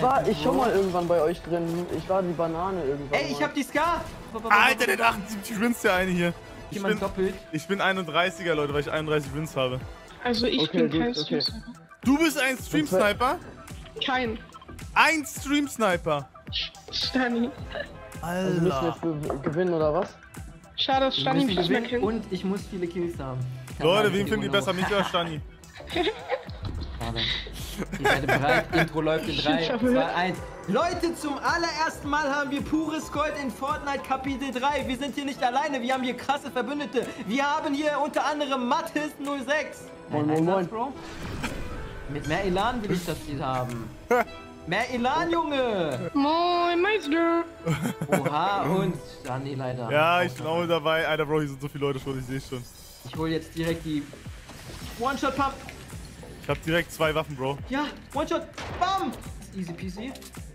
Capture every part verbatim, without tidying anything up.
war ich schon mal irgendwann bei euch drin. Ich war die Banane irgendwann. Ey, ich mal. hab die Scar! Alter, der hat achtundsiebzig Wins, der eine hier. Ich Jemand bin, doppelt. ich bin einunddreißiger, Leute, weil ich einunddreißig Wins habe. Also ich Okay, bin kein gut, okay. Stream-Sniper. Du bist ein Stream-Sniper? Kein. Ein Stream-Sniper? Stani. Also müssen wir Alter. jetzt ge gewinnen oder was? Schade, dass Wir Stani müssen mich nicht mehr gewinnen kennt. und ich muss viele Kills haben. Leute, wen findet ihr besser, mich oder Stani? Schade. Ihr seid bereit? Intro läuft in drei, zwei, eins. Leute, zum allerersten Mal haben wir pures Gold in Fortnite Kapitel drei. Wir sind hier nicht alleine, wir haben hier krasse Verbündete. Wir haben hier unter anderem Mathis null sechs. Moin, moin, moin. Bro? Mit mehr Elan will ich das Ziel haben. Mehr Elan, Junge! Moin, Meister. Oha, und Stani leider. Ja, ich bin auch mit dabei. Alter, Bro, hier sind so viele Leute schon, ich sehe schon. Ich hole jetzt direkt die One-Shot-Pump. Ich hab direkt zwei Waffen, Bro. Ja, One-Shot, bam! Easy peasy.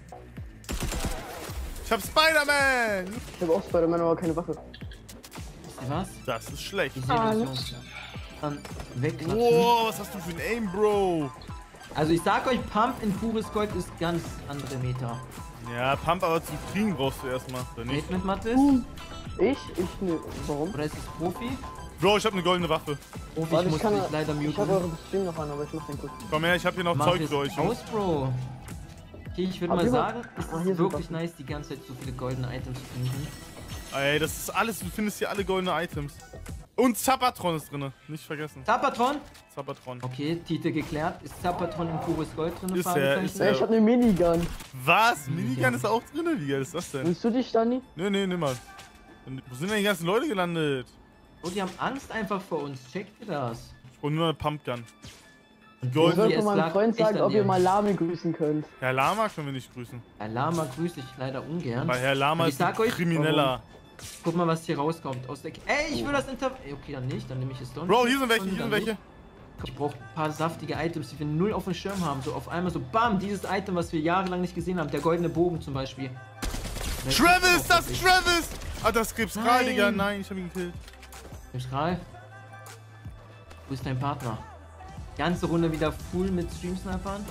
Ich hab Spider-Man! Ich habe auch Spider-Man, aber keine Waffe. Wisst ihr was? Das ist schlecht. Ich sehe das Alles. so. Dann wegklatschen. Wow, was hast du für ein Aim, Bro? Also ich sag euch, Pump in pures Gold ist ganz andere Meter. Ja, Pump aber zum Kriegen brauchst du erstmal, oder nicht? Geht mit Mathis? Ich? Ich ne. Warum? Oder ist es Profi? Bro, ich hab eine goldene Waffe. Profi, Warte, ich muss ich kann. dich leider Ich habe muten. euren Stream noch an, aber ich mach den kurz. Komm her, ich hab hier noch Mach Zeug es für euch. Jungs. aus, Bro. Okay, ich würde Aber mal hier- sagen, es Ah, hier ist sind wirklich Waffen. nice, die ganze Zeit so viele goldene Items zu finden. Ey, das ist alles, du findest hier alle goldene Items. Und Zapatron ist drin, nicht vergessen. Zapatron? Zapatron. Okay, Titel geklärt. Ist Zapatron in pures Gold drin? Ist er, ist Ja, er. ich habe eine Minigun. Was? Minigun ist auch drin? Wie geil ist das denn? Willst du dich, Stani? Nee, nee, nimm mal. Wo sind denn die ganzen Leute gelandet? Oh, die haben Angst einfach vor uns. Checkt ihr das? Ich brauche nur eine Pumpgun. Ich Gold. sollte es meinem lag Freund echt sagen, an ob dir. ihr mal Lame grüßen könnt. Herr Lama können wir nicht grüßen. Herr Lama grüße ich leider ungern. Weil Herr Lama Und ich ist ein sag euch, Krimineller. Guck mal, was hier rauskommt aus der K Ey, ich will das Inter... Ey, okay, dann nicht. Dann nehme ich es doch. Bro, hier sind welche, hier sind welche. Ich brauche ein paar saftige Items, die wir null auf dem Schirm haben. So auf einmal so, bam, dieses Item, was wir jahrelang nicht gesehen haben. Der goldene Bogen zum Beispiel. Travis, das ist Travis! Ah, das gibt's gerade, Nein. Digga. Nein, ich hab ihn gekillt. Strahl. Wo ist dein Partner? Ganze Runde wieder full mit Stream-Snipern.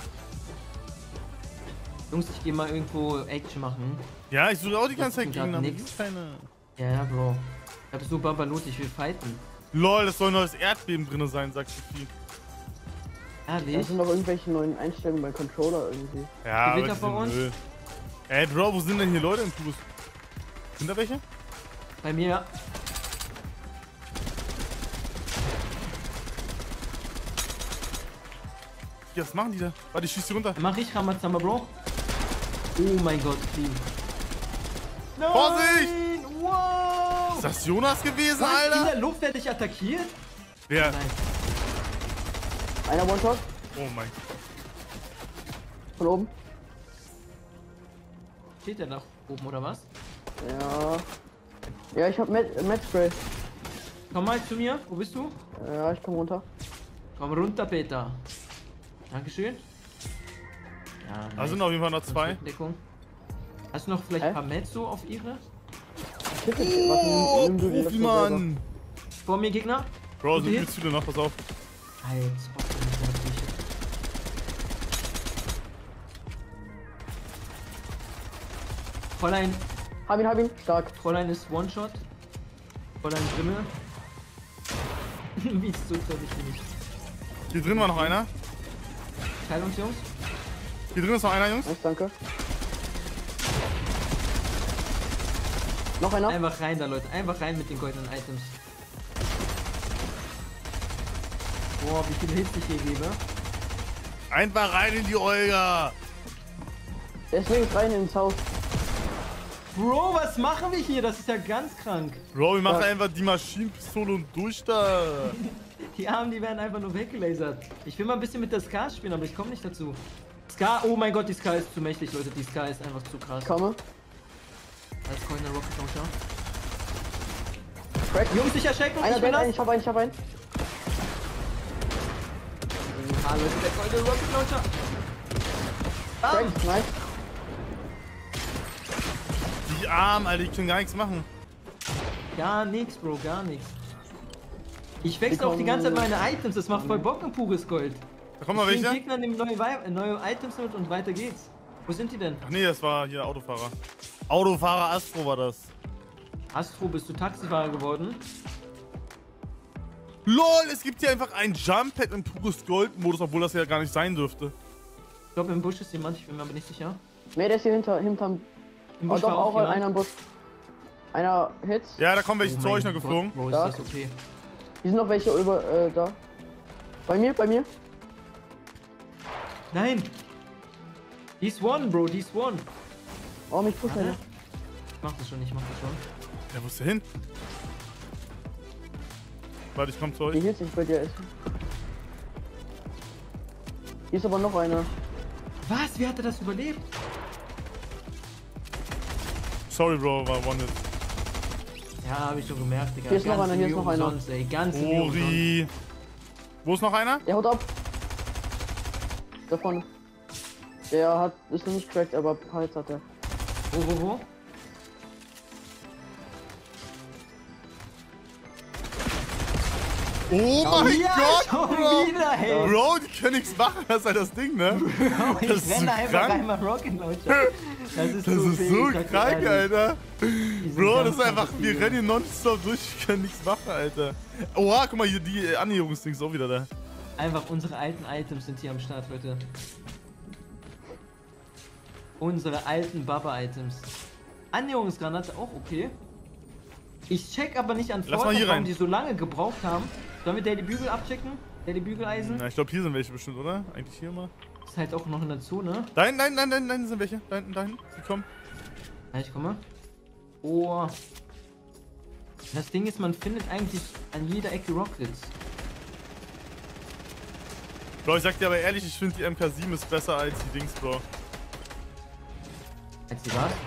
Jungs, ich geh mal irgendwo Action machen. Ja, ich suche auch die Das ganze Zeit tut grad Gegner. aber nix. gibt's keine. Ja, ja, Bro. Ich hab so Babalut, ich will fighten. Lol, es soll ein neues Erdbeben drin sein, sagt Sophie. Da Ehrlich? sind noch irgendwelche neuen Einstellungen bei Controller irgendwie. Ja, aber Gewitter die vor sind uns? Müll. Ey, Bro, wo sind denn hier Leute im Bus? Sind da welche? Bei mir. Ja, was machen die da? Warte, ich schieß die runter. Mach ich Ramazamba, Bro. Oh mein Gott, clean. Nein! Vorsicht! Wow! Ist das Jonas gewesen, Was? In Alter? der Luft werde ich attackiert? Wer? Nein. Einer One-Shot Oh mein. von oben. Steht der nach oben oder was? Ja. Ja, ich hab Met Metspray. Komm mal zu mir. Wo bist du? Ja, ich komm runter. Komm runter, Peter. Dankeschön. Ja, Da sind auf jeden Fall noch zwei. Deckung. Hast du noch vielleicht Hä? ein paar Mezzo auf ihre? Shit, warte, nimm, nimm du die Profi, letzte selber. Mann. Vor mir Gegner? Bro, Gute sind Hits? viel viele noch, pass auf. Halt, Spot nicht mehr natürlich. Fräulein, Hab ihn, hab ihn. Stark. Fräulein ist One-Shot. Fräulein Grimmel. Wie ist so toll, ich bin nicht. Hier drin war noch einer. Teil uns, Jungs. Hier drin ist noch einer, Jungs. Nice, danke. Noch einer? Einfach rein da, Leute. Einfach rein mit den goldenen Items. Boah, wie viele Hits ich hier gebe. Einfach rein in die Olga. Deswegen rein ins Haus. Bro, was machen wir hier? Das ist ja ganz krank. Bro, wir machen Ja. einfach die Maschinenpistole und durch da. Die Armen, die werden einfach nur weggelasert. Ich will mal ein bisschen mit der Scar spielen, aber ich komme nicht dazu. Scar, oh mein Gott, die Scar ist zu mächtig, Leute. Die Scar ist einfach zu krass. Ich komme. Als Goldener Rocket Launcher. Crack. Jungs, ich erschrecke mich, Einer ich bin dead, das. ich hab einen, ich hab einen. Ah, Leute, der Goldener Rocket Launcher. Ah, Crack, nice. Die Armen, Alter, die können gar nichts machen. gar nichts, Bro, gar nichts. Ich wechsle auch die ganze Zeit meine Items, das macht voll Bock in pures Gold. Da kommen noch Ich welche. Gegner nehmen neue, Wei- neue Items mit und weiter geht's. Wo sind die denn? Ach nee, das war hier Autofahrer. Autofahrer Astro war das. Astro, bist du Taxifahrer geworden? LOL, es gibt hier einfach ein Jump-Pad im pures Gold-Modus, obwohl das ja gar nicht sein dürfte. Ich glaube, im Busch ist jemand, ich bin mir aber nicht sicher. Ne, der ist hier hinter, hinterm. Im Oh, Busch doch, war auch jemand. einer im Bus. Einer Hits. Ja, da kommen welche Oh zu euch mein noch Gott, geflogen. Bro, ist Da. das okay. Hier sind noch welche über, äh, da. Bei mir, bei mir. Nein! Die ist one, Bro, die ist one. Oh, mich pushen. Warte. Ne? Ich mach das schon, ich mach das schon. Ja, wo ist der hin? Warte, ich komm zu Die euch. Hits, ich bei dir essen. Hier ist aber noch einer. Was? Wie hat er das überlebt? Sorry, Bro, war One Hit. Ja, hab ich schon gemerkt, Digga. Hier ist noch Ganze einer, hier ist Mühe noch einer. umsonst, ey. Ganze Mühe umsonst. Ori. Wo ist noch einer? Der haut ab. Da vorne. Der hat, ist noch nicht cracked, aber Hals hat er. Wo, wo, wo? Oh mein ja, Gott, schon Bro! wieder, ey. Bro, die können nichts machen, das ist halt das Ding, ne? Ich Das ist renne so einfach krank. rein mal Rocket Launcher. Das ist, Das so ist fähig, so ich sag dir krank, ehrlich. Alter. Die sind Bro, ganz das ist einfach, krank, wir die rennen hier nonstop durch, wir können nichts machen, Alter. Oha, guck mal, hier die äh, Annäherungsdings auch wieder da. Einfach unsere alten Items sind hier am Start, Leute. Unsere alten Baba-Items. Annäherungsgranate auch okay. Ich check aber nicht an Lass mal Fortnite, hier warum rein. die so lange gebraucht haben. Sollen wir Daily Bügel abchecken? Daily Bügeleisen? Na, ich glaube, hier sind welche bestimmt, oder? Eigentlich hier mal. Ist halt auch noch in der Zone. Da hinten, nein, nein, nein, nein, sind welche. Da hinten, da hinten. Sie kommen. Ja, ich komme. Oh. Das Ding ist, man findet eigentlich an jeder Ecke Rockets. Bro, ich sag dir aber ehrlich, ich finde die M K sieben ist besser als die Dings, Bro. Als die was?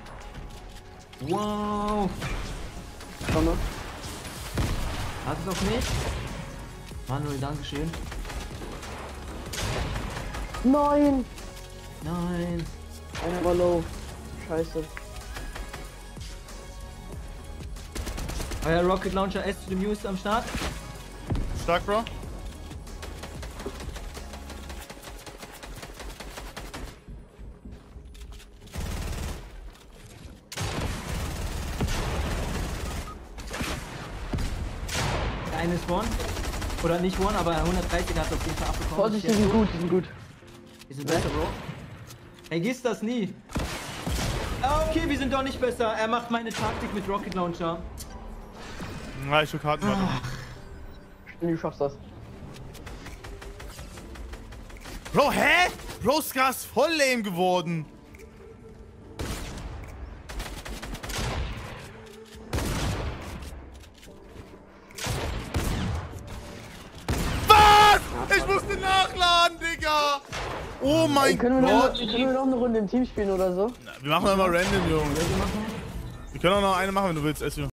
Wow. Komme. Wartet auf mich. Manuel, dankeschön. Nein! Nein. Einer war low. Scheiße. Euer Rocket Launcher S to the Muse am Start. Stark, Bro. Der eine ist one. Oder nicht one, aber hundertdreißig hat auf jeden Fall abbekommen. Vorsicht, die sind gut, die sind gut. Die sind besser, Bro. Vergiss das nie. Ah, okay, wir sind doch nicht besser. Er macht meine Taktik mit Rocket Launcher. Na, ich schuck Karten weiter. Du schaffst das. Bro, hä? Bro, Scar ist voll lame geworden. Was? Ich musste nachladen, Digga. Oh mein Ey, können, wir noch, Gott. können wir noch eine Runde im Team spielen oder so? Wir machen einmal random, Junge. Wir können auch noch eine machen, wenn du willst, Ezio.